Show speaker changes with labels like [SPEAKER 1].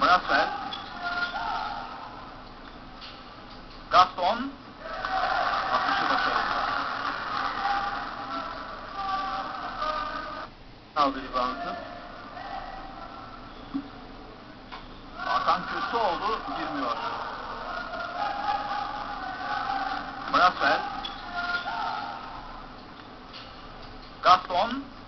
[SPEAKER 1] Brasel. Gaston. Atışı başarılı. Aldı reboundu. Hakan Köseoğlu girmiyor. Brasel. Gaston.